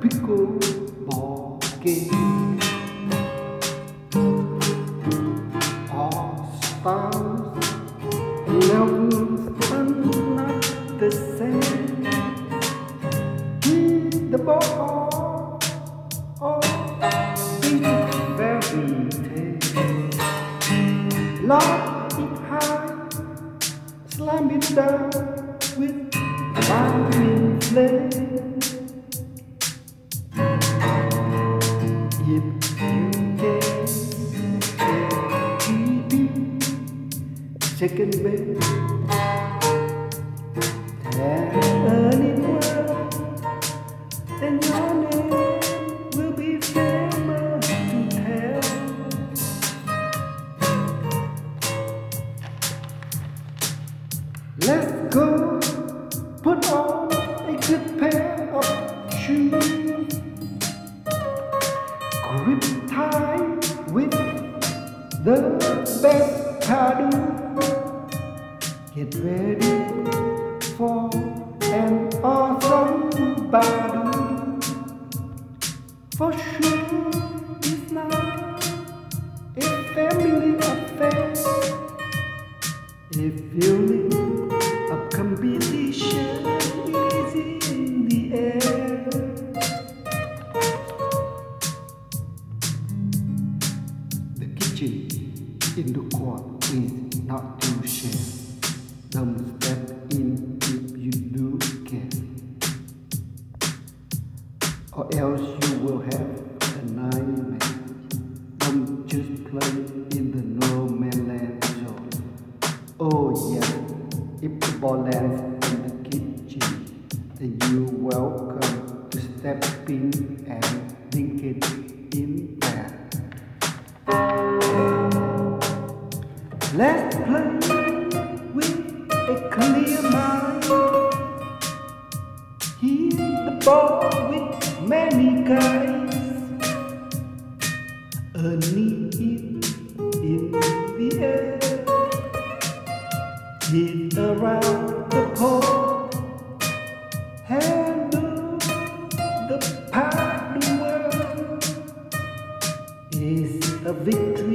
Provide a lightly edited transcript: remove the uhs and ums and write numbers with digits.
pickleball game. All stars and levels are not the same. With the ball, oh, think it's very tame. Lock it high, slam it down with fire flame. If you can second base and earn it well, then your name will be famous to tell. Let's go, put on a good pair of shoes, grip tight with the best paddle. Get ready for an awesome battle. For sure, it's not a family affair. A feeling of competition is in the air. The kitchen in the court is not to share. Don't step in if you do care, or else you will have a nightmare. Don't just play in the no man's land zone. Oh yeah, if the ball lands in the kitchen, then you're welcome to step in and dink it in there. Let's play with a clear mind. Hit the ball with many guys. Erne it in the air. Hit around the pole. Handle the paddle well. It's a victory